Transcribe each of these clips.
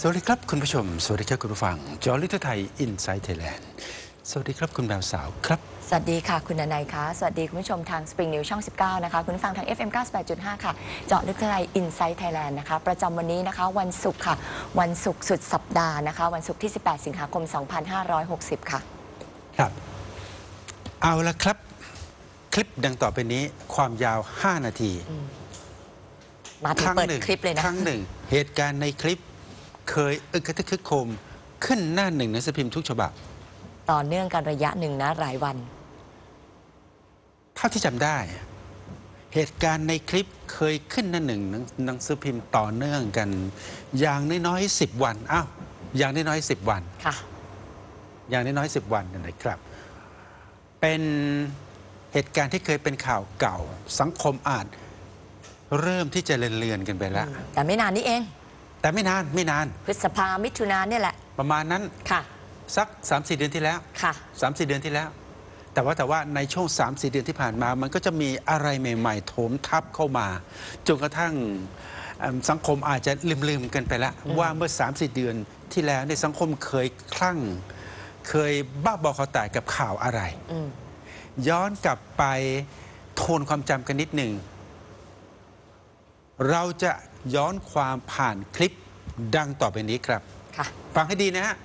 สวัสดีครับคุณผู้ชมสวัสดีครับคุณผู้ฟังจอลิทไทยอินไซต์ไทยแลนด์สวัสดีครับคุณดาวสาวครับสวัสดีค่ะคุณนายคะสวัสดีคุณผู้ชมทาง Spring News ช่อง 19 นะคะคุณฟังทาง FM 98.5 ค่ะเจาะลึกไทยอินไซต์ไทยแลนด์นะคะประจำวันนี้นะคะวันศุกร์ค่ะวันศุกร์สุดสัปดาห์นะคะวันศุกร์ที่ 18 สิงหาคม 2560 ค่ะครับเอาละครับคลิปดังต่อไปนี้ความยาว5 นาทีมาถึงเปิดคลิปเลยนะครั้งหนึ่งเหตุการณ์ในคลิปเคยอึกกระทึกคึกโครมขึ้นหน้าหนึ่งหนังสือพิมพ์ทุกฉบับต่อเนื่องกันระยะหนึ่งนะรายวันเท่าที่จำได้เหตุการณ์ในคลิปเคยขึ้นหน้าหนึ่งหนังสือพิมพ์ต่อเนื่องกันอย่างน้อยๆ10 วันอ้าวอย่างน้อยๆ10 วันค่ะอย่างน้อยๆ10 วันนะครับเป็นเหตุการณ์ที่เคยเป็นข่าวเก่าสังคมอาจเริ่มที่จะเลือนกันไปแล้วแต่ไม่นานนี้เองแต่ไม่นานพฤษภามิถุนายนนี่แหละประมาณนั้นค่ะสัก 3-4 เดือนที่แล้วค่ะ 3-4 เดือนที่แล้วแต่ว่าในช่วง 3-4 เดือนที่ผ่านมามันก็จะมีอะไรใหม่ๆโถมทับเข้ามาจนกระทั่งสังคมอาจจะลืมกันไปแล้วว่าเมื่อ 3-4 เดือนที่แล้วในสังคมเคยคลั่งเคยบ้าบอคอแตกกับข่าวอะไรย้อนกลับไปโทนความจำกันนิดหนึ่งเราจะย้อนความผ่านคลิปดังต่อไปนี้ครับฟังให้ดีนะฮะ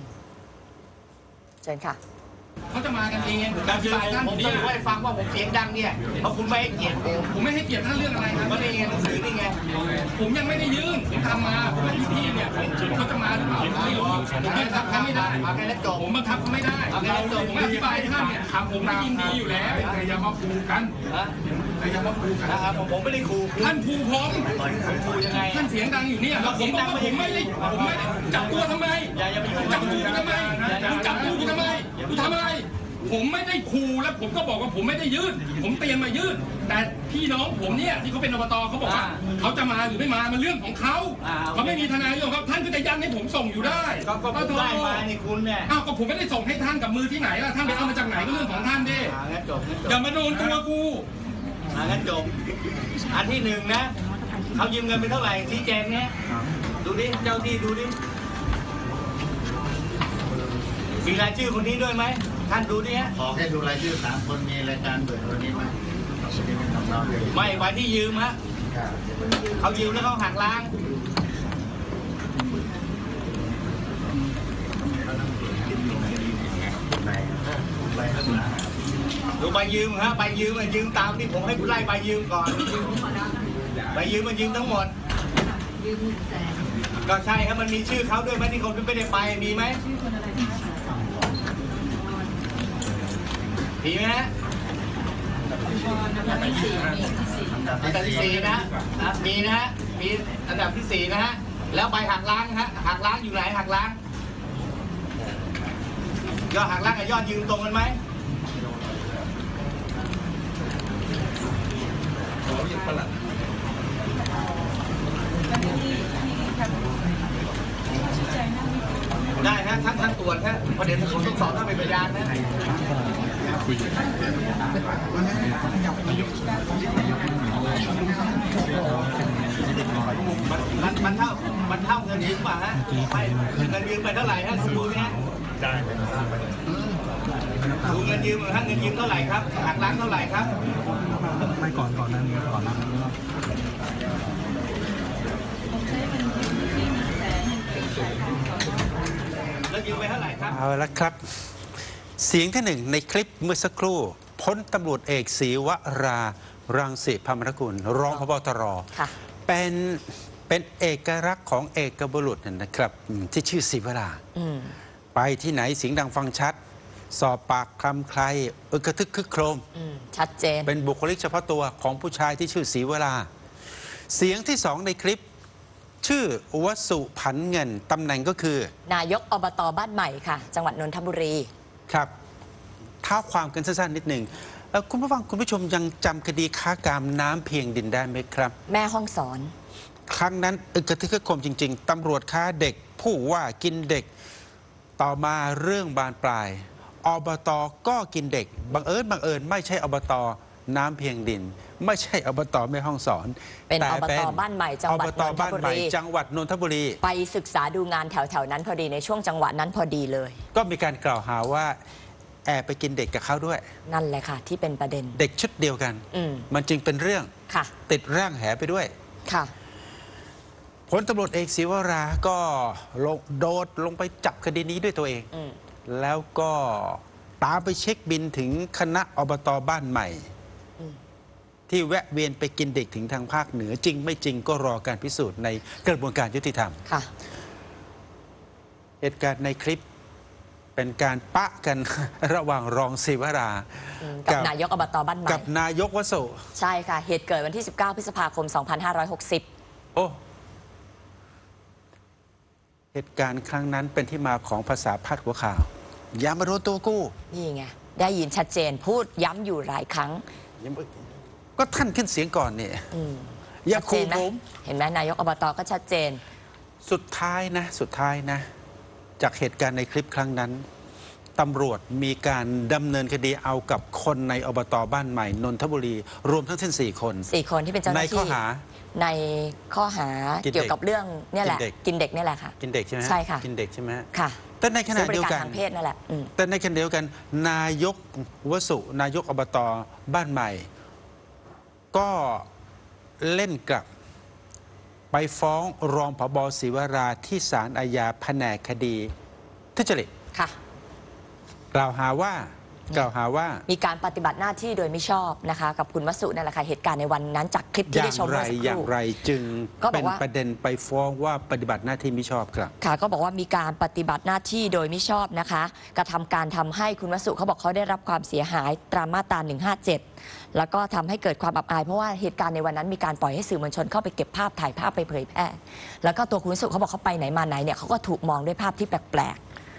เชิญค่ะเขาจะมากันเองแต่คือผมจะรู้ให้ฟังว่าผมเสียงดังเนี่ยเพราะคุณไม่ให้เกียรติผมไม่ให้เกียรติท่านเรื่องอะไรครับก็นี่ไงหนังสือนี่ไงผมยังไม่ได้ยื่นผมทำมาผมเป็นพี่เนี่ยเขาจะมาหรือเปล่าไม่รู้ผมบังคับเขาไม่ได้ผมบังคับเขาไม่ได้ผมอธิบายท่านเนี่ยผมไม่ยินดีอยู่แล้วแต่อย่ามาขู่กันแต่อย่ามาขู่กันผมไม่ได้ขู่ท่านขู่ผมท่านเสียงดังอยู่เนี่ยผมบอกว่าผมไม่ได้จับตัวทำไมจับตัวทำไมจับตัวทำไมทำอะไรผมไม่ได้ขู่แล้วผมก็บอกว่าผมไม่ได้ยื่นผมเตรียมมายื่นแต่พี่น้องผมเนี่ยที่เขาเป็นอบตเขาบอกว่าเขาจะมาหรือไม่มามันเรื่องของเขาเขาไม่มีทนายเรื่องครับท่านก็จะยันให้ผมส่งอยู่ได้ก็ได้มาในคุณเนี่ยอ้าวก็ผมไม่ได้ส่งให้ท่านกับมือที่ไหนล่ะท่านไปเอามาจากไหนก็เรื่องของท่านดิอย่ามาโดนตัวกูงั้นจบอันที่หนึ่งนะเขายืมเงินไปเท่าไหร่ชี้แจงเนี่ยดูดิเจ้าที่ดูดิมีรายชื่อคนนี้ด้วยไหมท่านดูดิฮะขอแค่ดูรายชื่อ3 คนมีรายการเปิดวันนี้ไหมไม่ไว้ที่ยืมฮะเขายืมแล้วเขาหักล้างดูใบยืมฮะใบยืมมันยืมตามที่ผมให้คุณไล่ใบยืมก่อนใบยืมมันยืมทั้งหมดก็ใช่ครับมันมีชื่อเขาด้วยไหมที่คนไม่ได้ไปมีไหมมีไหมฮะอันดับที่4นะมีนะฮะมีอันดับที่4นะฮะแล้วใบหักล้างฮะหักล้างอยู่ไหนหักล้างยอดหักล้างกับยอดยืมตรงกันไหมได้ฮะท่านตรวจฮะประเด็นผมต้องสอนท่านเป็นพยานนะมันเท่าเงินยืมป่ะฮะเงินยืมไปเท่าไหร่ฮะดูนี่ฮะดูเงินยืมท่านเงินยืมเท่าไหร่ครับหักล้างเท่าไหร่ครับไม่ก่อนนั้นก่อนนั้นแล้วยืมไปเท่าไหร่ครับเอาละครับเสียงที่หนึ่งในคลิปเมื่อสักครู่พลตำรวจเอกศรีวรารังสิพรรมนกุลรองผบ.ตร.เป็นเอกลักษณ์ของเอกบุรุษนะครับที่ชื่อศรีวราไปที่ไหนเสียงดังฟังชัดสอบปากคำใครกระทึกคึกโครมชัดเจนเป็นบุคลิกเฉพาะตัวของผู้ชายที่ชื่อศรีวราเสียงที่สองในคลิปชื่อวสุผันเงินตำแหน่งก็คือนายกอบต.บ้านใหม่ค่ะจังหวัดนนทบุรีครับเท้าความกันสั้นๆนิดหนึ่งคุณผู้ฟังคุณผู้ชมยังจำคดีค้ากามน้ำเพียงดินได้ไหมครับแม่ห้องสอนครั้งนั้นกระทึกคึกโครมจริงๆตำรวจค้าเด็กผู้ว่ากินเด็กต่อมาเรื่องบานปลายอบต.ก็กินเด็กบังเอิญไม่ใช่อบต. น้ำเพียงดิน ไม่ใช่อบตแม่ฮ่องสอนเป็นแต่อบตบ้านใหม่จังหวัดอบตนนทบ้านบุใหม่รีจังหวัดนนทบุรีไปศึกษาดูงานแถวๆนั้นพอดีในช่วงจังหวะนั้นพอดีเลยก็มีการกล่าวหาว่าแอบไปกินเด็กกับเขาด้วยนั่นแหละค่ะ ที่เป็นประเด็นเด็กชุดเดียวกันอืมมันจึงเป็นเรื่องค่ะติดร่างแหไปด้วยค่ะพลตำรวจเอกศิวราก็โดดลงไปจับคดีนี้ด้วยตัวเองอืมแล้วก็ตามไปเช็คบินถึงคณะอบตบ้านใหม่อืมที่แวะเวียนไปกินเด็กถึงทางภาคเหนือจริงไม่จริงก็รอการพิสูจน์ในกระบวนการยุติธรรมค่ะเหตุการณ์ในคลิปเป็นการปะกัน ระหว่างรองศิวรากับนายกอบตบ้านใหม่กับนายกวสุใช่ค่ะ เหตุเกิดวันที่ 19 พฤษภาคม 2560 โอ้เหตุการณ์ครั้งนั้นเป็นที่มาของภาษาพาดหัวข่าว อย่ามาโดนตัวกู้นี่ไง ได้ยินชัดเจนพูดย้ำอยู่หลายครั้งก็ท่านขึ้นเสียงก่อนเนี่ยอืมอย่าชัดเจขู่นไหมผมเห็นไหมนายกอบตก็ชัดเจนสุดท้ายนะ จากเหตุการณ์ในคลิปครั้งนั้นตำรวจมีการดำเนินคดีเอากับคนในอบตบ้านใหม่นนทบุรี รวมทั้งสิ้น4 คน 4 คนที่เป็นเจ้าหในน้าข้อที่หาในข้อหากินเด็กเกี่ยวกับเรื่องเนี่ยแหละกินเด็กกินเด็กเนี่ยแหละค่ะกินเด็กใช่ไหมฮใช่ค่ะกินเด็กใช่ไหมฮะค่ะแต่ในขณะซื้อบเดีริยวการกันทางเพศนั่นแหละอืมแต่ในขณะเดียวกัน นายกวสุนายกอบตบ้านใหม่ ก็เล่นกลับไปฟ้องรองผบ.ศิวราที่ศาลอาญาแผนกคดีทุจริตค่ะกล่าวหาว่ามีการปฏิบัติหน้าที่โดยไม่ชอบนะคะ กับคุณวสุนั่นแหละค่ะเหตุการณ์ในวันนั้นจากคลิปอที่ย่าได้งชมไรเมื่อสักคอย่างรู่ไรจึงก็บเป็อกนว่าประเด็นไปฟ้องว่าปฏิบัติหน้าที่ไม่ชอบครับค่ะก็บอกว่ามีการปฏิบัติหน้าที่โดยไม่ชอบนะคะกระทำการทำให้คุณวสุเขาบอกเขาได้รับความเสียหายตามมาตรา 157 แล้วก็ทำให้เกิดความอับอายเพราะว่าเหตุการณ์ในวันนั้นมีการปล่อยให้สื่อมวลชนเข้าไปเก็บภาพถ่ายภาพไปเผยแพร่แล้วก็ตัวคุณวสุเขาบอกเขาไปไหนมาไหนเนี่ยเขาก็ถูกมองด้วยภาพที่แปลก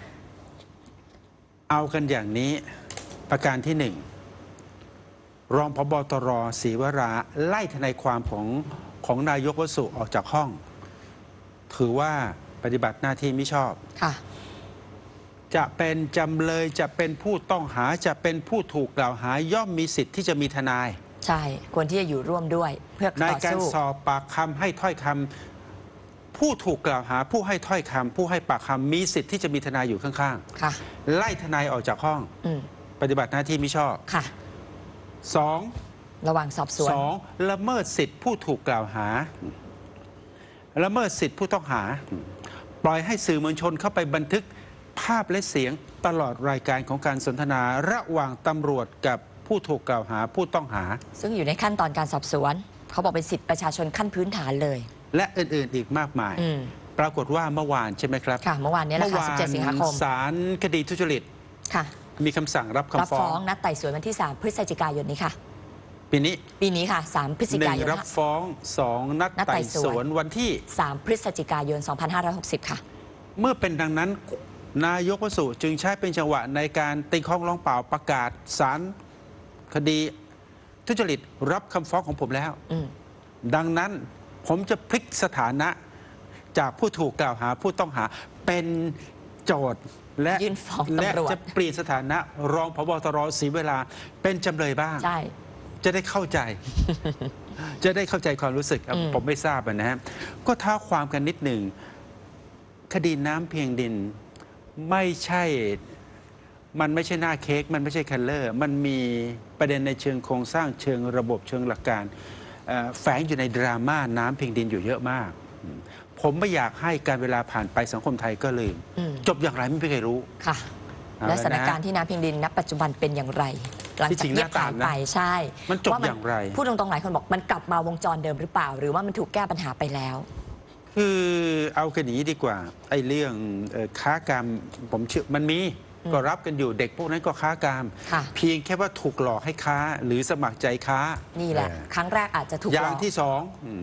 เอากันอย่างนี้ประการที่หนึ่งรองพบตรศรีวราไล่ทนายความของนายกวสุออกจากห้อง ถือว่าปฏิบัติหน้าที่ไม่ชอบๆค่ะจะเป็นจำเลยจะเป็นผู้ต้องหาจะเป็นผู้ถูกกล่าวหาย่อมมีสิทธิ์ที่จะมีทนายใช่ควรที่จะอยู่ร่วมด้วยเพื่อในต่อการสู้สอบปากคำให้ถ้อยคำผู้ถูกกล่าวหาผู้ให้ถ้อยคำผู้ให้ปากคำมีสิทธิ์ที่จะมีทนายอยู่ข้างค่ะๆ ไล่ทนายออกจากห้องอืมปฏิบัติหน้าที่ไม่ชอบค่ะสองระหว่างสอบสวนละเมิดสิทธิผู้ถูกกล่าวหา ละเมิดสิทธิผู้ต้องหา ปล่อยให้สื่อมวลชนเข้าไปบันทึกภาพและเสียงตลอดรายการของการสนทนาระหว่างตำรวจกับผู้ถูกกล่าวหาผู้ต้องหาซึ่งอยู่ในขั้นตอนการสอบสวน เขาบอกเป็นสิทธิประชาชนขั้นพื้นฐานเลยและอื่นๆอีกมากมายอืมปรากฏว่าเมื่อวานใช่ไหมครับค่ะ เมื่อวานนี้แหละค่ะ 17 สิงหาคมศาลคดีทุจริตค่ะมีคำสั่งรับรับคำฟ้ฟ้ออง งนัดไต่สวนวันที่ 3 พฤศจิกายนนี้ค่ะปีนี้ปีนี้ค่ะ 3 พฤศจิหนึ่กาง ยนรับฟ้องสองนัดนัดไต่ไต่สวนสวนวันที่ 3 พฤศจิกายน 2560 ค่ะเมื่อเป็นดังนั้นนายกวสุจึงใช้เป็นจังหวะในการตีข้องร้องเปล่าประกาศศาลคดีทุจริตรับคำฟ้องของผมแล้วอืมดังนั้นผมจะพลิกสถานะจากผู้ถูกกล่าวหาผู้ต้องหาเป็นโจทย์และยื่นฟ้องและตำรวจจะเปลี่ยนสถานะรองพบตรศรีเวลาเป็นจำเลยบ้างใช่จะได้เข้าใจ จะได้เข้าใจความรู้สึกอืมผมไม่ทราบนะฮะก็ท้าความกันนิดหนึ่งคดีน้ำเพียงดินไม่ใช่ มันไม่ใช่หน้าเค้กมันไม่ใช่คัลเลอร์ มันมีประเด็นในเชิงโครงสร้างเชิงระบบเชิงหลักการแฝงอยู่ในดราม่าน้ำเพียงดินอยู่เยอะมาก ผมไม่อยากให้การเวลาผ่านไปสังคมไทยก็ลืมอืมจบอย่างไรไม่เคยรู้ค่ะเอาและละนะสถานการณ์ที่น้ำเพียงดินณปัจจุบันเป็นอย่างไร หลังที่จาจริกงเงียบหน้าตาหายนะไปใช่มันจบว่าอย่างไรพูดตรงๆหลายคนบอกมันกลับมาวงจรเดิมหรือเปล่า หรือว่ามันถูกแก้ปัญหาไปแล้วคือเอากันอย่างนี้ดีกว่าไอ้เรื่องค้ากรรมผมเชื่อมันมีก็รับกันอยู่เด็กพวกนั้นก็ค้ากรรมค่ะเพียงแค่ว่าถูกหลอกให้ค้าหรือสมัครใจค้านี่แหละ ครั้งแรกอาจจะถูกอหลย่างอกที่สอง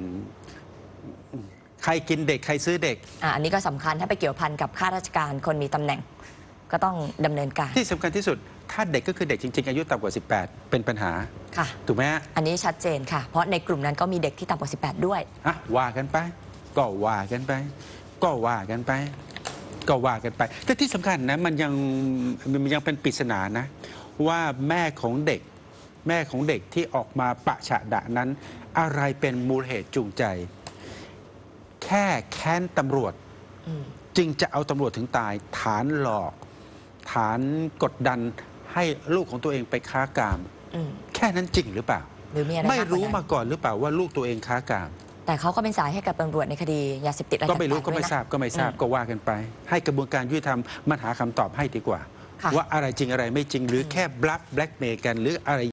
ใครกินเด็กใครซื้อเด็กอันนี้ก็สำคัญถ้าไปเกี่ยวพันกับข้าราชการคนมีตำแหน่ง ก็ต้องดำเนินการที่สำคัญที่สุด ถ้าเด็กก็คือเด็กจริง ๆ อายุต่ำกว่า 18 เป็นปัญหาค่ะถูกไหมฮะอันนี้ชัดเจนค่ะ เพราะในกลุ่มนั้นก็มีเด็กที่ต่ำกว่า 18 ด้วยอ่ะว่ากันไป ก็ว่ากันไป ก็ว่ากันไป ก็ว่ากันไป แต่ที่สำคัญนะมันยังเป็นปริศนานะ ว่าแม่ของเด็กแม่ของเด็กที่ออกมาปะฉะดะนั้น อะไรเป็นมูลเหตุจูงใจ แค่แค้นตำรวจอืมจึงจะเอาตำรวจถึงตาย ฐานหลอก ฐานกดดันให้ลูกของตัวเองไปค้ากามอืมแค่นั้นจริงหรือเปล่าหรือมีอะไรไม่รู้กกว่มาก่อนหรือเปล่าว่าลูกตัวเองค้ากามแต่เขาก็เป็นสายให้กับตำรวจในคดียาเสพติดอะไรก็ไม่รู้ต่างๆก็ไม่ด้วยนะทราบก็ไม่ทราบอืมก็ว่ากันไป ให้กระบวนการยุติธรรมมันหาคำตอบให้ดีกว่าค่ะว่าอะไรจริงอะไรไม่จริงหรือแค่แบล็กเมย์กันหรืออะไร